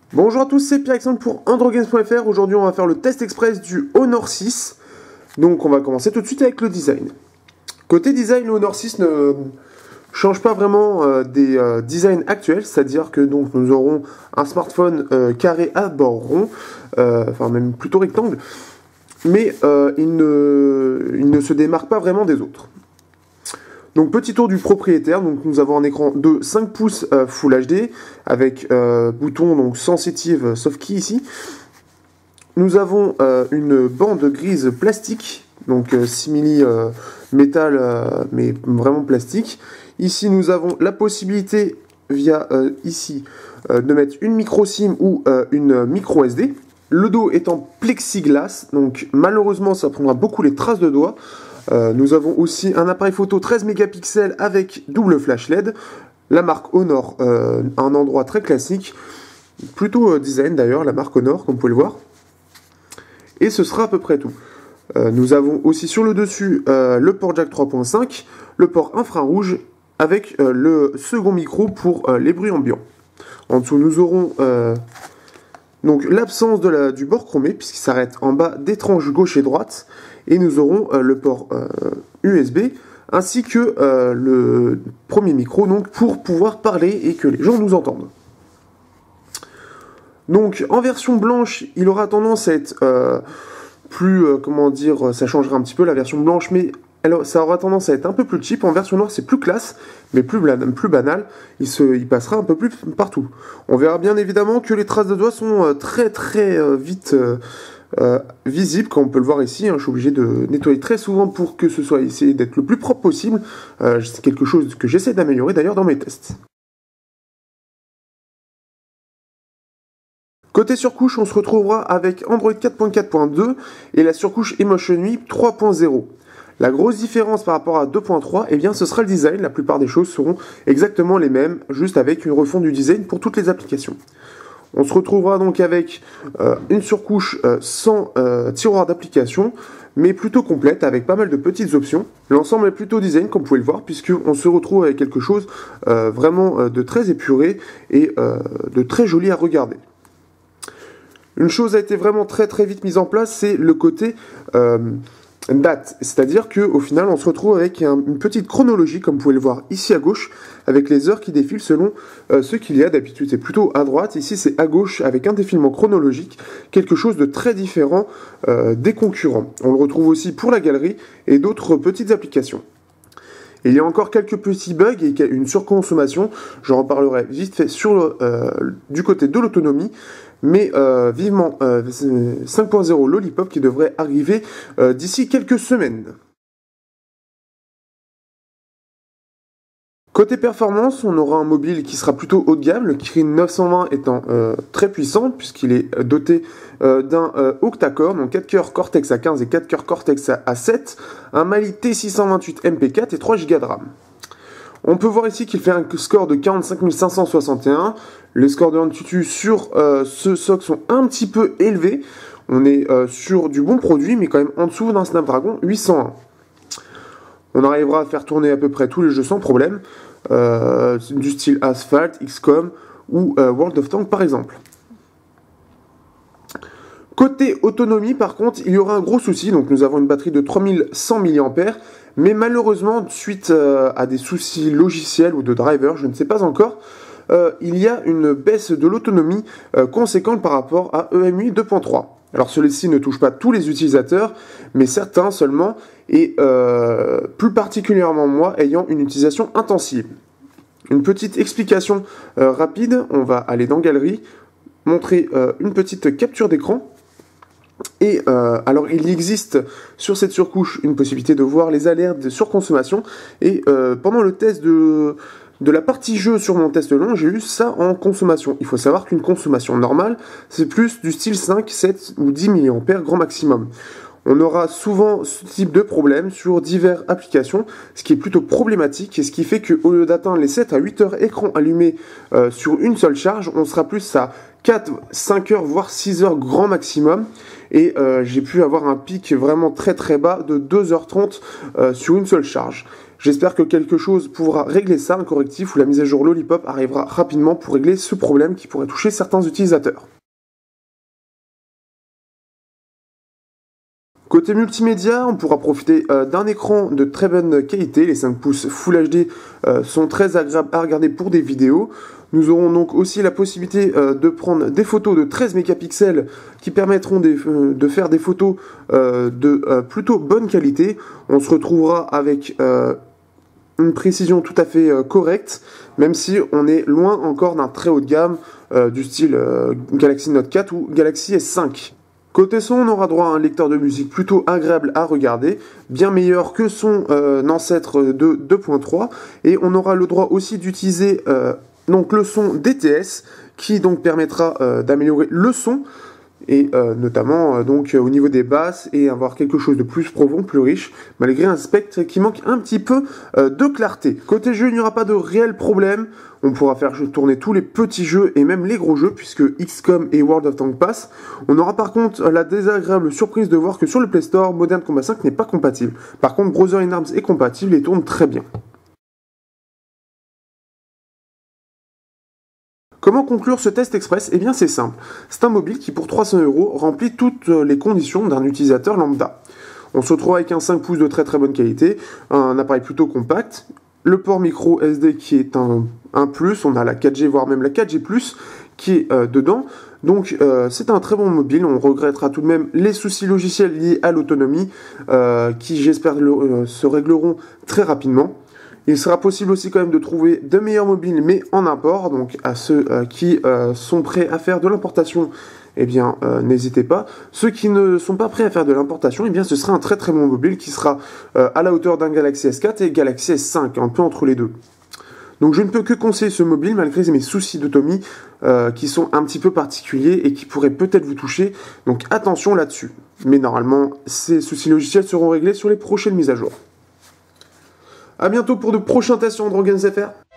Bonjour à tous, c'est Pierre-Alexandre pour AndroGames.fr. Aujourd'hui, on va faire le test express du Honor 6. Donc, on va commencer tout de suite avec le design. Côté design, le Honor 6 ne change pas vraiment des designs actuels, c'est-à-dire que donc nous aurons un smartphone carré à bord rond, enfin même plutôt rectangle, mais il ne se démarque pas vraiment des autres. Donc petit tour du propriétaire, donc nous avons un écran de 5 pouces Full HD avec bouton donc sensitive soft key ici. Nous avons une bande grise plastique, donc simili métal mais vraiment plastique. Ici nous avons la possibilité via ici de mettre une micro SIM ou une micro SD. Le dos est en plexiglas, donc malheureusement ça prendra beaucoup les traces de doigts. Nous avons aussi un appareil photo 13 mégapixels avec double flash LED. La marque Honor, un endroit très classique, plutôt design d'ailleurs, la marque Honor, comme vous pouvez le voir. Et ce sera à peu près tout. Nous avons aussi sur le dessus le port jack 3.5, le port infrarouge, avec le second micro pour les bruits ambiants. En dessous, nous aurons donc l'absence du bord chromé, puisqu'il s'arrête en bas des tranches gauche et droite. Et nous aurons le port USB, ainsi que le premier micro, donc, pour pouvoir parler et que les gens nous entendent. Donc en version blanche, il aura tendance à être comment dire, ça changera un petit peu la version blanche, mais alors, ça aura tendance à être un peu plus cheap. En version noire, c'est plus classe, mais plus banal. Il passera un peu plus partout. On verra bien évidemment que les traces de doigts sont très vite visibles, comme on peut le voir ici. Hein. Je suis obligé de nettoyer très souvent pour que ce soit essayer d'être le plus propre possible. C'est quelque chose que j'essaie d'améliorer d'ailleurs dans mes tests. Côté surcouche, on se retrouvera avec Android 4.4.2 et la surcouche EmotionUI 3.0. La grosse différence par rapport à 2.3, eh bien, ce sera le design. La plupart des choses seront exactement les mêmes, juste avec une refonte du design pour toutes les applications. On se retrouvera donc avec une surcouche sans tiroir d'application, mais plutôt complète, avec pas mal de petites options. L'ensemble est plutôt design, comme vous pouvez le voir, puisqu'on se retrouve avec quelque chose vraiment de très épuré et de très joli à regarder. Une chose a été vraiment très vite mise en place, c'est le côté date, c'est-à-dire qu'au final on se retrouve avec une petite chronologie, comme vous pouvez le voir ici à gauche, avec les heures qui défilent selon ce qu'il y a. D'habitude c'est plutôt à droite, ici c'est à gauche avec un défilement chronologique, quelque chose de très différent des concurrents. On le retrouve aussi pour la galerie et d'autres petites applications. Et il y a encore quelques petits bugs et une surconsommation, j'en reparlerai vite fait du côté de l'autonomie, mais vivement 5.0 Lollipop qui devrait arriver d'ici quelques semaines. Côté performance, on aura un mobile qui sera plutôt haut de gamme, le Kirin 920 étant très puissant puisqu'il est doté d'un octa-core, donc 4 cœurs Cortex A15 et 4 cœurs Cortex A7, un Mali T628 MP4 et 3 Go de RAM. On peut voir ici qu'il fait un score de 45 561. Les scores de Antutu sur ce SoC sont un petit peu élevés. On est sur du bon produit, mais quand même en dessous d'un Snapdragon 801. On arrivera à faire tourner à peu près tous les jeux sans problème, du style Asphalt, XCOM ou World of Tanks par exemple. Côté autonomie, par contre, il y aura un gros souci. Donc, nous avons une batterie de 3100 mAh, mais malheureusement, suite à des soucis logiciels ou de driver, je ne sais pas encore, il y a une baisse de l'autonomie conséquente par rapport à EMUI 2.3. Alors, celui-ci ne touche pas tous les utilisateurs, mais certains seulement, et plus particulièrement moi, ayant une utilisation intensive. Une petite explication rapide, on va aller dans Galerie, montrer une petite capture d'écran. Et alors il existe sur cette surcouche une possibilité de voir les alertes de surconsommation et pendant le test de la partie jeu sur mon test long, j'ai eu ça en consommation. Il faut savoir qu'une consommation normale, c'est plus du style 5, 7 ou 10 mAh grand maximum. On aura souvent ce type de problème sur diverses applications, ce qui est plutôt problématique et ce qui fait qu'au lieu d'atteindre les 7 à 8 heures écran allumé sur une seule charge, on sera plus à 4, 5 heures, voire 6 heures grand maximum. Et j'ai pu avoir un pic vraiment très bas de 2h30 sur une seule charge. J'espère que quelque chose pourra régler ça, un correctif ou la mise à jour Lollipop arrivera rapidement pour régler ce problème qui pourrait toucher certains utilisateurs. Côté multimédia, on pourra profiter d'un écran de très bonne qualité. Les 5 pouces Full HD sont très agréables à regarder pour des vidéos. Nous aurons donc aussi la possibilité de prendre des photos de 13 mégapixels qui permettront de faire des photos de plutôt bonne qualité. On se retrouvera avec une précision tout à fait correcte, même si on est loin encore d'un très haut de gamme du style Galaxy Note 4 ou Galaxy S5. Côté son, on aura droit à un lecteur de musique plutôt agréable à regarder, bien meilleur que son ancêtre de 2.3, et on aura le droit aussi d'utiliser donc le son DTS, qui donc permettra d'améliorer le son, et notamment donc au niveau des basses, et avoir quelque chose de plus profond, plus riche, malgré un spectre qui manque un petit peu de clarté. Côté jeu, il n'y aura pas de réel problème, on pourra faire tourner tous les petits jeux et même les gros jeux, puisque XCOM et World of Tanks passent. On aura par contre la désagréable surprise de voir que sur le Play Store, Modern Combat 5 n'est pas compatible. Par contre, Brother in Arms est compatible et tourne très bien. Comment conclure ce test express? Eh bien c'est simple, c'est un mobile qui pour 300 € remplit toutes les conditions d'un utilisateur lambda. On se retrouve avec un 5 pouces de très très bonne qualité, un appareil plutôt compact, le port micro SD qui est un plus, on a la 4G voire même la 4G+, qui est dedans. Donc c'est un très bon mobile, on regrettera tout de même les soucis logiciels liés à l'autonomie qui j'espère se régleront très rapidement. Il sera possible aussi quand même de trouver de meilleurs mobiles, mais en import. Donc à ceux qui sont prêts à faire de l'importation, eh bien n'hésitez pas. Ceux qui ne sont pas prêts à faire de l'importation, eh bien ce sera un très très bon mobile qui sera à la hauteur d'un Galaxy S4 et Galaxy S5, un peu entre les deux. Donc je ne peux que conseiller ce mobile malgré mes soucis d'autonomie qui sont un petit peu particuliers et qui pourraient peut-être vous toucher. Donc attention là-dessus. Mais normalement, ces soucis logiciels seront réglés sur les prochaines mises à jour. A bientôt pour de prochains tests sur Android Games FR.